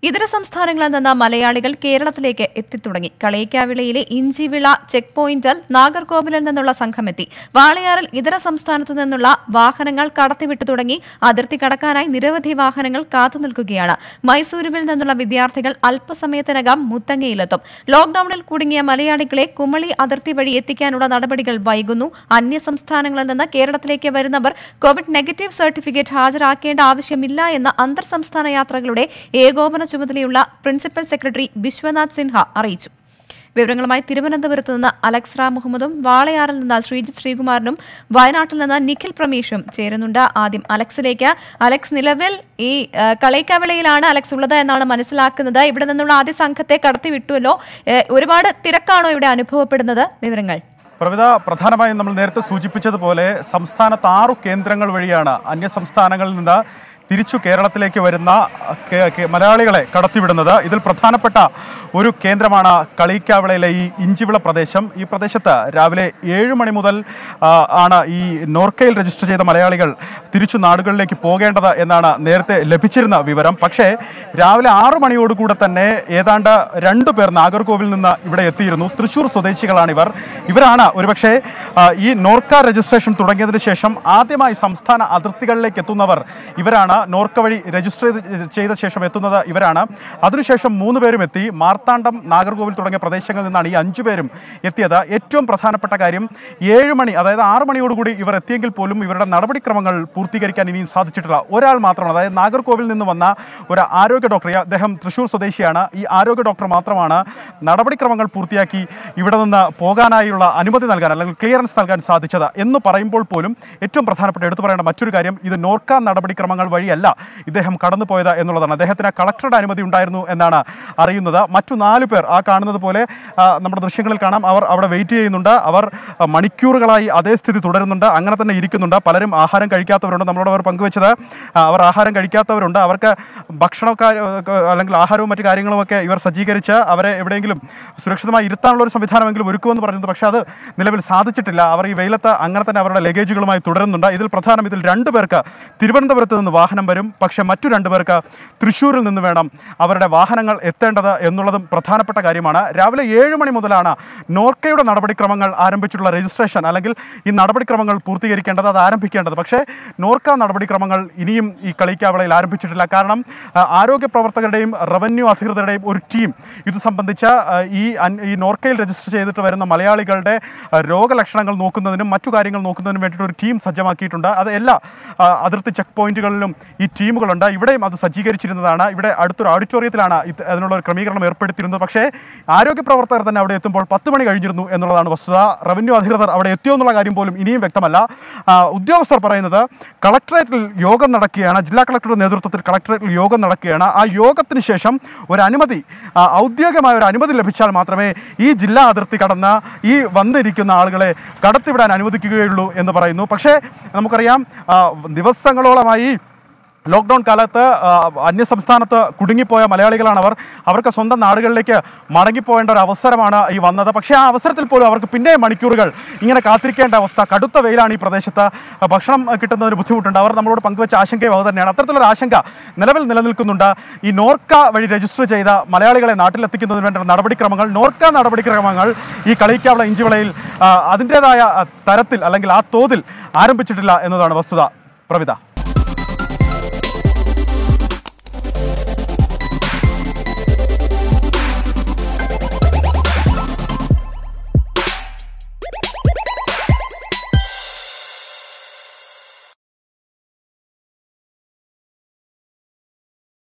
ഇതര സംസ്ഥാനങ്ങളിൽ നിന്ന് മലയാളികൾ കേരളത്തിലേക്ക് എത്തിത്തുടങ്ങി. കളയിക്കാവിളയിലെ ഇഞ്ചിവിള ചെക്ക് പോയിന്റിൽ നാഗർകോവിലിൽ നിന്നുള്ള സംഘമെത്തി. വാളയാറിൽ ഇതര സംസ്ഥാനത്തു നിന്നുള്ള വാഹനങ്ങൾ കടത്തിവിട്ടു തുടങ്ങി. അതിർത്തി കടക്കാനായി നിരവധി വാഹനങ്ങൾ കാത്തുനിൽക്കുകയാണ്. മൈസൂരുവിൽ നിന്നുള്ള വിദ്യാർത്ഥികൾ അല്പസമയത്തിനകം മുത്തങ്ങയിലെത്തും. ലോക്ഡൌണിൽ കുടുങ്ങിയ മലയാളികളെ കുമളി അതിർത്തി വഴി എത്തിക്കാനുള്ള നടപടികൾ വൈകുന്നു. അന്യ സംസ്ഥാനങ്ങളിൽ നിന്ന് കേരളത്തിലേക്ക് വരുന്നവർ കോവിഡ് നെഗറ്റീവ് സർട്ടിഫിക്കറ്റ് ഹാജരാക്കേണ്ട ആവശ്യമില്ല എന്ന അന്തർ സംസ്ഥാന യാത്രകളുടെ ഏകോപന ചുമതലയുള്ള പ്രിൻസിപ്പൽ സെക്രട്ടറി വിശ്വനാഥ് സിൻഹ അറിയിച്ചു. വിവരങ്ങളുമായി തിരുവനന്തപുരത്ത് നിന്ന് അലക്സ് റാം മുഹമ്മദും വാളയാറിൽ നിന്ന് ശ്രീജിത്ത് ശ്രീകുമാരനും വയനാട്ടിൽ നിന്ന് നിഖിൽ പ്രമേഷും ചേരുന്നുണ്ട്. ആദ്യം അലക്സിലേക്ക്. അലക്സ്, നിലവിൽ ഈ കളയിക്കാവിളയിലാണ് അലക്സ് ഉള്ളത് എന്നാണ് മനസ്സിലാക്കുന്നത്. ഇവിടെ നിന്നുള്ള ആദ്യ സംഘത്തെ കടത്തിവിട്ടുവല്ലോ. ഒരുപാട് തിരക്കാണോ ഇവിടെ അനുഭവപ്പെടുന്നത്? വിവരങ്ങൾ. പ്രവിത, പ്രധാനമായും നമ്മൾ നേരത്തെ സൂചിപ്പിച്ചതുപോലെ സംസ്ഥാനത്ത് 6 കേന്ദ്രങ്ങൾ വഴിയാണ് അന്യ സംസ്ഥാനങ്ങളിൽ നിന്ന് തിരിച്ചു കേരളത്തിലേക്ക് വരുന്ന മലയാളികളെ കടത്തിവിടുന്നത്. ഇതിൽ പ്രധാനപ്പെട്ട ഒരു കേന്ദ്രമാണ് കളയിക്കാവിളയിലെ ഈ ഇഞ്ചിവിള പ്രദേശം. ഈ പ്രദേശത്ത് രാവിലെ 7 മണി മുതൽ ആണ് ഈ നോർക്കയിൽ രജിസ്റ്റർ ചെയ്ത മലയാളികൾ തിരിച്ചു നാടുകളിലേക്ക് പോകേണ്ടത് എന്നാണ് നേരത്തെ ലഭിച്ചിരുന്ന വിവരം. പക്ഷേ രാവിലെ 6 മണിയോടുകൂടെ തന്നെ ഏതാണ്ട് 2 പേർ നാഗർകോവിൽ നിന്ന് ഇവിടെ എത്തിയിരുന്നു. തൃശ്ശൂർ സ്വദേശികളാണിവർ. ഇവരാണ് ഒരുപക്ഷെ ഈ നോർക്ക രജിസ്ട്രേഷൻ തുടങ്ങിയതിന് ശേഷം ആദ്യമായി സംസ്ഥാന അതിർത്തികളിലേക്ക് എത്തുന്നവർ. ഇവരാണ് നോർക്ക വഴി രജിസ്റ്റർ ചെയ്ത ശേഷം എത്തുന്നത് ഇവരാണ്. അതിനുശേഷം 3 പേരും എത്തി. മാർത്താണ്ഡം, നാഗർകോവിൽ തുടങ്ങിയ പ്രദേശങ്ങളിൽ നിന്നാണ് ഈ 5 പേരും എത്തിയത്. ഏറ്റവും പ്രധാനപ്പെട്ട കാര്യം 7 മണി, അതായത് 6 മണിയോടുകൂടി ഇവർ എത്തിയെങ്കിൽ പോലും ഇവരുടെ നടപടിക്രമങ്ങൾ പൂർത്തീകരിക്കാൻ ഇനിയും സാധിച്ചിട്ടില്ല. ഒരാൾ മാത്രമാണ്, അതായത് നാഗർകോവിൽ നിന്ന് വന്ന ഒരു ആരോഗ്യ ഡോക്ടർ, അദ്ദേഹം തൃശ്ശൂർ സ്വദേശിയാണ്. ഈ ആരോഗ്യ ഡോക്ടർ മാത്രമാണ് നടപടിക്രമങ്ങൾ പൂർത്തിയാക്കി ഇവിടെ നിന്ന് പോകാനായുള്ള അനുമതി നൽകാൻ അല്ലെങ്കിൽ ക്ലിയറൻസ് നൽകാൻ സാധിച്ചത്. എന്ന് പറയുമ്പോൾ പോലും ഏറ്റവും പ്രധാനപ്പെട്ട എടുത്തു പറയേണ്ട മറ്റൊരു കാര്യം, ഇത് നോർക്ക നടപടിക്രമങ്ങൾ വഴിയല്ല ഇദ്ദേഹം കടന്നുപോയത് എന്നുള്ളതാണ്. അദ്ദേഹത്തിന് കളക്ടറുടെ അനുമതി ഉണ്ടായിരുന്നു എന്നാണ് അറിയുന്നത്. മറ്റു 4 പേർ ആ കാണുന്നത് പോലെ നമ്മുടെ ദൃശ്യങ്ങളിൽ കാണാം. അവർ അവിടെ വെയിറ്റ് ചെയ്യുന്നുണ്ട്. അവർ മണിക്കൂറുകളായി അതേ സ്ഥിതി തുടരുന്നുണ്ട്. അങ്ങനെ തന്നെ ഇരിക്കുന്നുണ്ട്. പലരും ആഹാരം കഴിക്കാത്തവരുണ്ട്. നമ്മളോട് അവർ പങ്കുവെച്ചത് അവർ ആഹാരം കഴിക്കാത്തവരുണ്ട്. അവർക്ക് ഭക്ഷണമൊക്കെ അല്ലെങ്കിൽ ആഹാരവും മറ്റു കാര്യങ്ങളുമൊക്കെ ഇവർ സജ്ജീകരിച്ച് അവരെ എവിടെയെങ്കിലും സുരക്ഷിതമായി ഇരുത്താനുള്ള ഒരു സംവിധാനമെങ്കിലും ഒരുക്കുമെന്ന് പറയുന്നത്. പക്ഷേ അത് നിലവിൽ സാധിച്ചിട്ടില്ല. അവർ ഈ വെയിലത്ത് അങ്ങനെ തന്നെ അവരുടെ ലഗേജുകളുമായി തുടരുന്നുണ്ട്. ഇതിൽ 2 പേർക്ക് തിരുവനന്തപുരത്ത് നിന്ന് വാഹനം വരും. പക്ഷേ മറ്റു 2 പേർക്ക് തൃശ്ശൂരിൽ നിന്ന് വേണം അവരുടെ വാഹനങ്ങൾ എത്തേണ്ടത് എന്നുള്ളതും പ്രധാനപ്പെട്ട കാര്യമാണ്. രാവിലെ 7 മണി മുതലാണ് നോർക്കയുടെ നടപടിക്രമങ്ങൾ ആരംഭിച്ചിട്ടുള്ള രജിസ്ട്രേഷൻ അല്ലെങ്കിൽ ഈ നടപടിക്രമങ്ങൾ പൂർത്തീകരിക്കേണ്ടത്, അത് ആരംഭിക്കേണ്ടത്. പക്ഷേ നോർക്ക നടപടിക്രമങ്ങൾ ഇനിയും ഈ കളയിക്കാവിളയിൽ ആരംഭിച്ചിട്ടില്ല. കാരണം ആരോഗ്യ പ്രവർത്തകരുടെയും റവന്യൂ അധികൃതരുടെയും ഒരു ടീം ഇത് സംബന്ധിച്ച ഈ നോർക്കയിൽ രജിസ്റ്റർ ചെയ്തിട്ട് വരുന്ന മലയാളികളുടെ രോഗലക്ഷണങ്ങൾ നോക്കുന്നതിനും മറ്റു കാര്യങ്ങൾ നോക്കുന്നതിനും വേണ്ടിയിട്ട് ഒരു ടീം സജ്ജമാക്കിയിട്ടുണ്ട്. അത് എല്ലാ അതിർത്തി ചെക്ക് പോയിന്റുകളിലും ഈ ടീമുകളുണ്ട്. ഇവിടെയും അത് സജ്ജീകരിച്ചിരുന്നതാണ്. ഇവിടെ അടുത്തൊരു ഓഡിറ്റോറിയത്തിലാണ് അതിനുള്ള ഒരു ക്രമീകരണം ഏർപ്പെടുത്തിയിരുന്നത്. പക്ഷേ ആരോഗ്യ പ്രവർത്തകർ തന്നെ അവിടെ എത്തുമ്പോൾ 10 മണി കഴിഞ്ഞിരുന്നു എന്നുള്ളതാണ് വസ്തുത. റവന്യൂ അധികൃതർ അവിടെ എത്തിയോ എന്നുള്ള കാര്യം പോലും ഇനിയും വ്യക്തമല്ല. ഉദ്യോഗസ്ഥർ പറയുന്നത് കളക്ടറേറ്റിൽ യോഗം നടക്കുകയാണ്. ജില്ലാ കളക്ടറുടെ നേതൃത്വത്തിൽ കളക്ടറേറ്റിൽ യോഗം നടക്കുകയാണ്. ആ യോഗത്തിന് ശേഷം ഒരു അനുമതി, ഔദ്യോഗികമായ ഒരു അനുമതി ലഭിച്ചാൽ മാത്രമേ ഈ ജില്ലാ അതിർത്തി കടന്ന് ഈ വന്നിരിക്കുന്ന ആളുകളെ കടത്തിവിടാൻ അനുവദിക്കുകയുള്ളൂ എന്ന് പറയുന്നു. പക്ഷേ നമുക്കറിയാം, ദിവസങ്ങളോളമായി ലോക്ക്ഡൗൺ കാലത്ത് അന്യസംസ്ഥാനത്ത് കുടുങ്ങിപ്പോയ മലയാളികളാണ് അവർ. അവർക്ക് സ്വന്തം നാടുകളിലേക്ക് മടങ്ങിപ്പോകേണ്ട ഒരു അവസരമാണ് ഈ വന്നത്. പക്ഷേ ആ അവസരത്തിൽ പോലും അവർക്ക് പിന്നെ മണിക്കൂറുകൾ ഇങ്ങനെ കാത്തിരിക്കേണ്ട അവസ്ഥ. കടുത്ത വെയിലാണ് ഈ പ്രദേശത്ത്. ഭക്ഷണം കിട്ടുന്നതിന് ബുദ്ധിമുട്ടുണ്ട്. അവർ നമ്മളോട് പങ്കുവെച്ച ആശങ്കയും അത് തന്നെയാണ്. അത്തരത്തിലൊരു ആശങ്ക നിലവിൽ നിലനിൽക്കുന്നുണ്ട്. ഈ നോർക്ക വഴി രജിസ്റ്റർ ചെയ്ത മലയാളികളെ നാട്ടിലെത്തിക്കുന്നതിന് വേണ്ട നടപടിക്രമങ്ങൾ, നോർക്ക നടപടിക്രമങ്ങൾ ഈ കളയിക്കാവിള ഇഞ്ചിവിളയിൽ അതിൻ്റേതായ തരത്തിൽ അല്ലെങ്കിൽ ആ തോതിൽ ആരംഭിച്ചിട്ടില്ല എന്നതാണ് വസ്തുത. പ്രവിത.